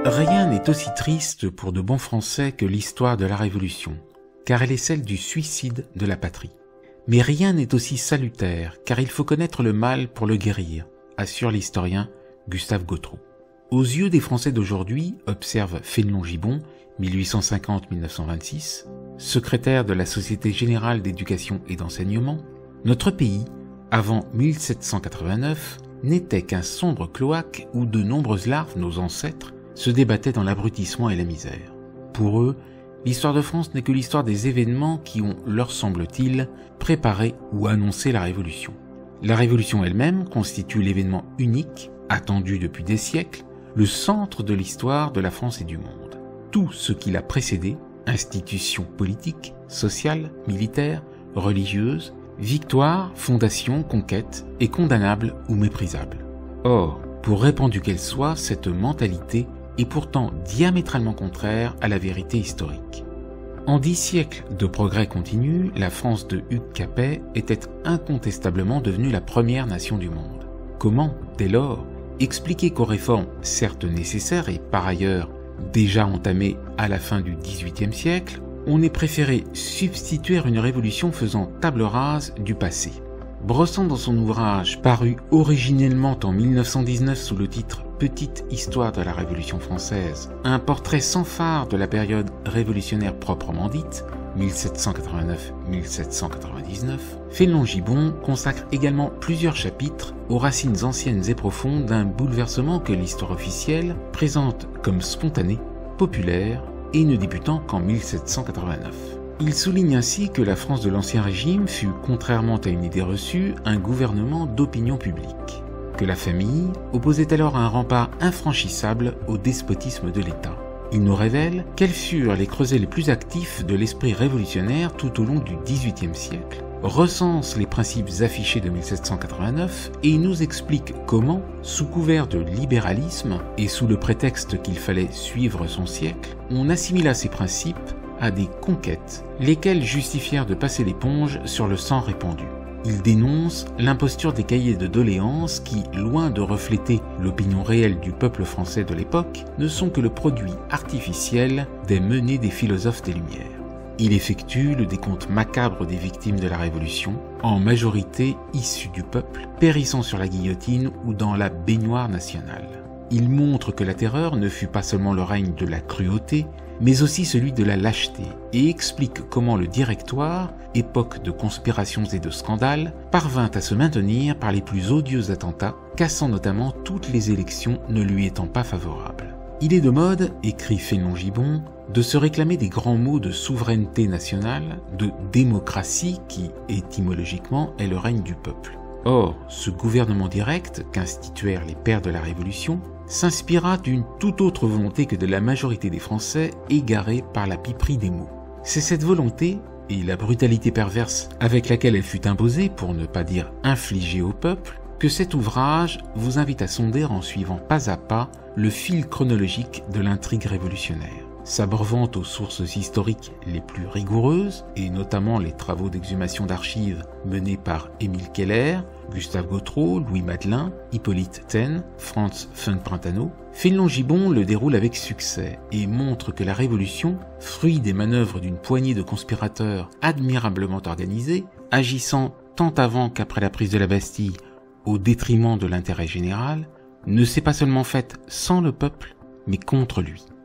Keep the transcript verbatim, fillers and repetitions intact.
Rien n'est aussi triste pour de bons Français que l'histoire de la Révolution, car elle est celle du suicide de la patrie. Mais rien n'est aussi salutaire, car il faut connaître le mal pour le guérir, assure l'historien Gustave Gautreau. Aux yeux des Français d'aujourd'hui, observe Fénelon Gibon, mille huit cent cinquante à mille neuf cent vingt-six, secrétaire de la Société Générale d'Éducation et d'Enseignement, notre pays, avant mille sept cent quatre-vingt-neuf, n'était qu'un sombre cloaque où de nombreuses larves, nos ancêtres, se débattaient dans l'abrutissement et la misère. Pour eux, l'histoire de France n'est que l'histoire des événements qui ont, leur semble-t-il, préparé ou annoncé la Révolution. La Révolution elle-même constitue l'événement unique, attendu depuis des siècles, le centre de l'histoire de la France et du monde. Tout ce qui l'a précédé, institutions politiques, sociales, militaires, religieuses, victoires, fondations, conquêtes, est condamnable ou méprisable. Or, pour répandue qu'elle soit, cette mentalité est pourtant diamétralement contraire à la vérité historique. En dix siècles de progrès continu, la France de Hugues Capet était incontestablement devenue la première nation du monde. Comment, dès lors, expliquer qu'aux réformes certes nécessaires et par ailleurs déjà entamées à la fin du dix-huitième siècle, on ait préféré substituer une révolution faisant table rase du passé? Brossant dans son ouvrage, paru originellement en mille neuf cent dix-neuf sous le titre « Petite histoire de la Révolution française », un portrait sans phare de la période révolutionnaire proprement dite, mille sept cent quatre-vingt-neuf à mille sept cent quatre-vingt-dix-neuf, Fénelon Gibon consacre également plusieurs chapitres aux racines anciennes et profondes d'un bouleversement que l'histoire officielle présente comme spontané, populaire et ne débutant qu'en mille sept cent quatre-vingt-neuf. Il souligne ainsi que la France de l'Ancien Régime fut, contrairement à une idée reçue, un gouvernement d'opinion publique, que la famille opposait alors un rempart infranchissable au despotisme de l'État. Il nous révèle quels furent les creusets les plus actifs de l'esprit révolutionnaire tout au long du dix-huitième siècle, recense les principes affichés de mille sept cent quatre-vingt-neuf et nous explique comment, sous couvert de libéralisme et sous le prétexte qu'il fallait suivre son siècle, on assimila ces principes à des conquêtes, lesquelles justifièrent de passer l'éponge sur le sang répandu. Il dénonce l'imposture des cahiers de doléances qui, loin de refléter l'opinion réelle du peuple français de l'époque, ne sont que le produit artificiel des menées des philosophes des Lumières. Il effectue le décompte macabre des victimes de la Révolution, en majorité issues du peuple, périssant sur la guillotine ou dans la baignoire nationale. Il montre que la terreur ne fut pas seulement le règne de la cruauté, mais aussi celui de la lâcheté, et explique comment le Directoire, époque de conspirations et de scandales, parvint à se maintenir par les plus odieux attentats, cassant notamment toutes les élections ne lui étant pas favorables. Il est de mode, écrit Fénelon Gibon, de se réclamer des grands mots de souveraineté nationale, de démocratie qui, étymologiquement, est le règne du peuple. Or, ce gouvernement direct qu'instituèrent les pères de la Révolution s'inspira d'une toute autre volonté que de la majorité des Français égarés par la piperie des mots. C'est cette volonté, et la brutalité perverse avec laquelle elle fut imposée, pour ne pas dire infligée au peuple, que cet ouvrage vous invite à sonder en suivant pas à pas le fil chronologique de l'intrigue révolutionnaire. S'abreuvant aux sources historiques les plus rigoureuses, et notamment les travaux d'exhumation d'archives menés par Émile Keller, Gustave Gautreau, Louis Madelin, Hippolyte Taine, Franz Funk-Brentano, Fénelon Gibon le déroule avec succès et montre que la Révolution, fruit des manœuvres d'une poignée de conspirateurs admirablement organisés, agissant tant avant qu'après la prise de la Bastille au détriment de l'intérêt général, ne s'est pas seulement faite sans le peuple, mais contre lui.